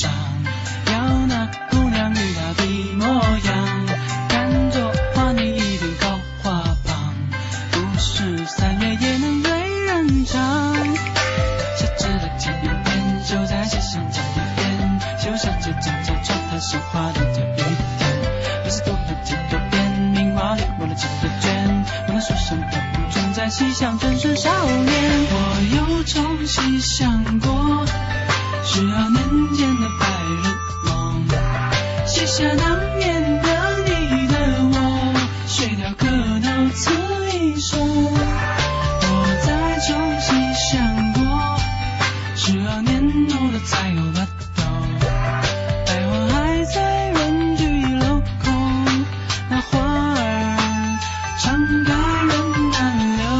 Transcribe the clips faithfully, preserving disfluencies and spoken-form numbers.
上，要那姑娘与她的模样，看作花你一定高花旁，不是三月也能对人唱。下至了前一边，就在街上这一边，就像这张照片它是画的这一天，于是读了几多遍，名画里我了几多卷，我那书生的不存在西厢真是少年。我有种细想过，十二年前的白日梦，写下当年的你的我，水调歌头词一首。我再重新想过，十二年后的才有把头，百花还在人聚楼空，那花儿常开人难留。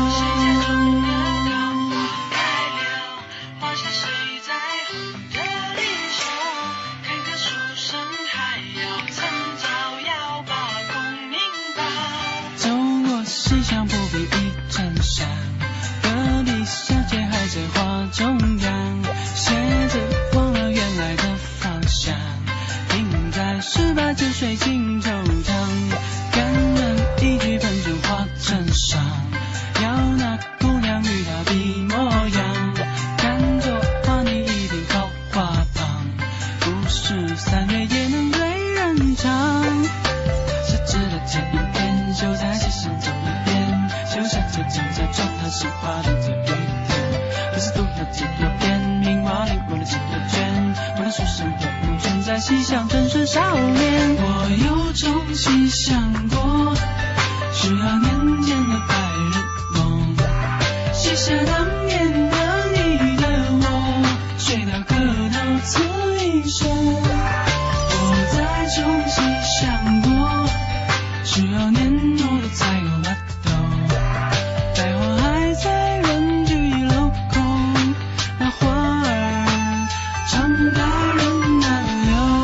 花谢谁在红的离手，看个书生还要趁早要把功名报。走过西厢不必一阵香，隔壁小姐还在花中央，鞋子忘了原来的方向，停在十八九岁情惆怅，感人一句喷成花衬上，要那姑娘与她的模样，看作花你一定高花旁，不是三月也能对人唱。下至了前一天，就在街上走一遍，就像这张照片它是画的这一天，可是读了几多遍，名画里我了几多卷，我那书生的不存在西厢真是少年。我有种细想过，十二年前的白日梦，写下当年的你的我，水调歌头词一首。我再重新想过，十二年后的才有把头，百花还在人聚楼空，那花儿常开人难留。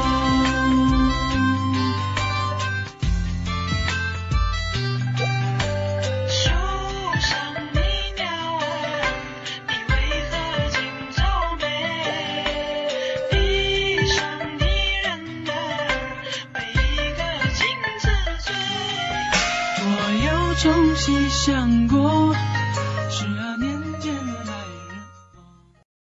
树上的鸟儿，你为何尽皱眉？地上的人儿，为一个情字醉。我有种细想过，